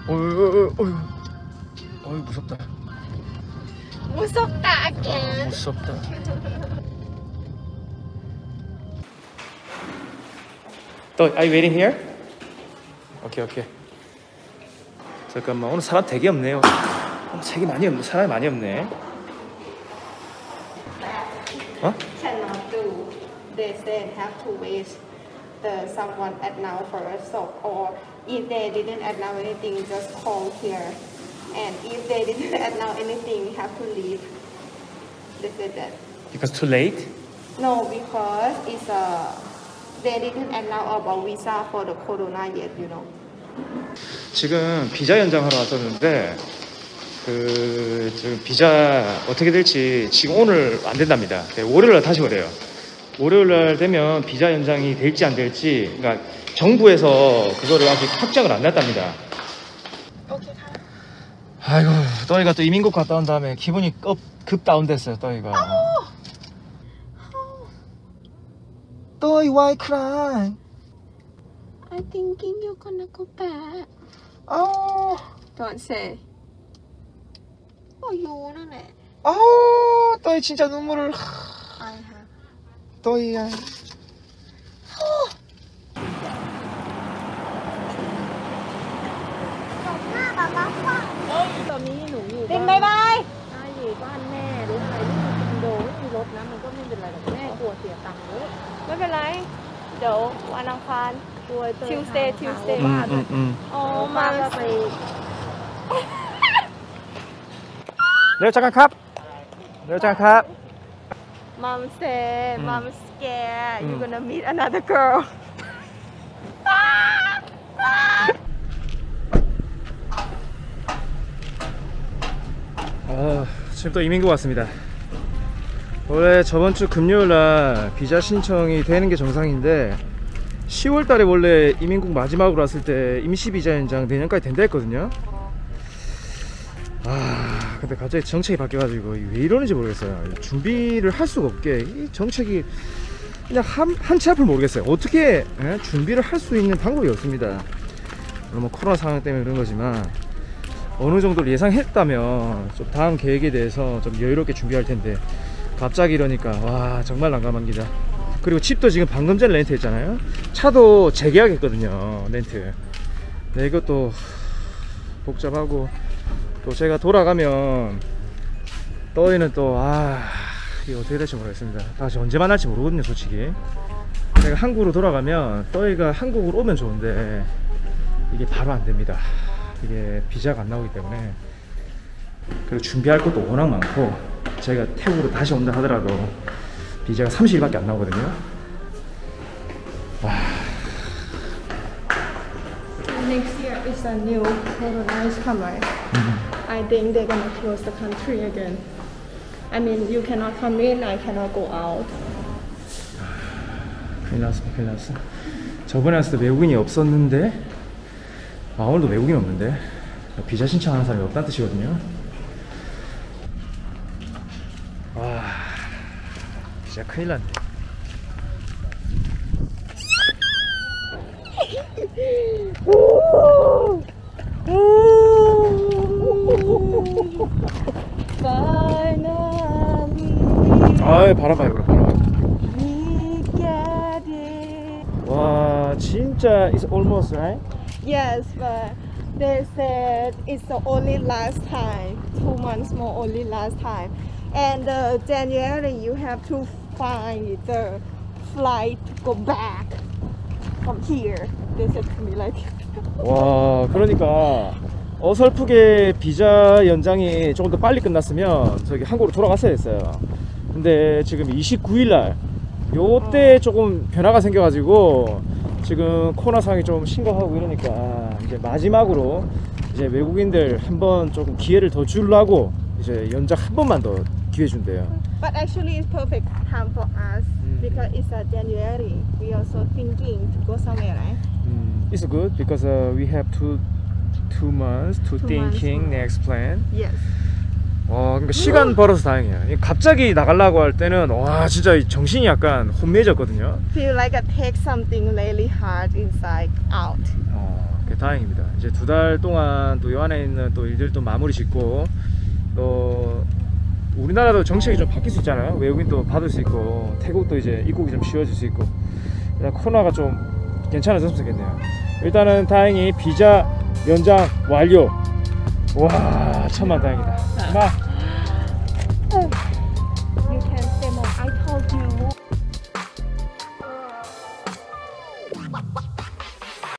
어이 무섭다. 무섭다 again. 무섭다. 또, are you waiting here? 오케이. 잠깐만, 오늘 사람 되게 없네요. 사람이 많이 없네. 어? Cannot do. They said have to wait the someone add now first. So, or if they didn't add now anything, just call here. And if they didn't add now anything, have to leave. They said that. Because too late? No, because it's they didn't add now about visa for the corona yet, you know. 지금 비자 연장하러 왔었는데 지금 비자 어떻게 될지 지금 오늘 안 된답니다. 월요일날 다시 오래요. 월요일날 되면 비자 연장이 될지 안 될지, 그러니까 정부에서 그거를 아직 확정을 안 냈답니다. 아이고, 떠이가 또 이민국 갔다 온 다음에 기분이 급 다운됐어요. 떠이가. 떠이 why cry? I'm thinking you're gonna go back. Don't say. youนั่นแหละ 떠이 진짜 눈물을. I have. 떠이야. ตอนนี้หนูอยู่ตินบายบายอยู่บ้านแม่หรืออะไรที่มีคอนโดไม่มีรถนะมันก็ไม่เป็นไรหรอกแม่กลัวเสียตังค์เยอะไม่เป็นไร เดี๋ยววันอังคารกลัว Tuesday บ้านอ๋อมามาก็ไปเร็วจังครับ Mom said Mom scared you're gonna meet another girl 지금 또 이민국 왔습니다. 원래 저번주 금요일날 비자 신청이 되는 게 정상인데 10월달에 원래 이민국 마지막으로 왔을 때 임시비자 연장 내년까지 된다 했거든요. 근데 갑자기 정책이 바뀌어가지고 왜 이러는지 모르겠어요. 준비를 할 수가 없게 이 정책이 그냥 한치 앞을 모르겠어요. 어떻게 준비를 할 수 있는 방법이 없습니다. 물론 뭐 코로나 상황 때문에 그런 거지만 어느 정도를 예상했다면 좀 다음 계획에 대해서 좀 여유롭게 준비할 텐데 갑자기 이러니까 와 정말 난감합니다. 그리고 집도 지금 방금 전에 렌트 했잖아요. 차도 재계약했거든요. 렌트. 네, 이것도 복잡하고 또 제가 돌아가면 떠이는 또 이게 어떻게 될지 모르겠습니다. 다시 언제 만날지 모르거든요. 솔직히 제가 한국으로 돌아가면 떠이가 한국으로 오면 좋은데 이게 바로 안 됩니다. 이게 비자가 안 나오기 때문에. 그리고 준비할 것도 워낙 많고 제가 태국으로 다시 온다 하더라도 비자가 30일밖에 안 나오거든요. Next year is a new corona is coming. I think they're gonna close the country again. I mean, you cannot come in, I cannot go out. 큰일 났어. 저번에 왔을 때 외국인이 없었는데 오늘도 외국인 없는데 비자 신청하는 사람이 없다는 뜻이거든요. 진짜 큰일 났네. 바람 봐요. 와 진짜 it's almost right? Yes, but they said it's the only last time. 2 months more, only last time. And January you have to find the flight to go back from here. They said to me like. 와 그러니까 어설프게 비자 연장이 조금 더 빨리 끝났으면 저기 한국으로 돌아갔어야 했어요. 근데 지금 29일날 요때 조금 변화가 생겨가지고 지금 코로나 상황이 좀 심각하고 이러니까 이제 마지막으로 이제 외국인들 한번 조금 기회를 더 주려고 이제 연장 한 번만 더 기회 준대요. But actually it's perfect time for us because it's January. We also thinking to go somewhere, right? It's good because we have two months to thinking next plan. Yes. 그러니까 시간 벌어서 다행이에요. 갑자기 나가려고 할 때는 와 진짜 정신이 약간 혼미해졌거든요. Feel like I take something really hard inside out. 다행입니다. 이제 2달 동안 또 이 안에 있는 또 일들도 마무리 짓고, 또 우리나라도 정책이 좀 바뀔 수 있잖아요. 외국인도 받을 수 있고, 태국도 이제 입국이 좀 쉬워질 수 있고, 코로나가 좀 괜찮아졌으면 좋겠네요. 일단은 다행히 비자 연장 완료. 와, 천만 다행이다.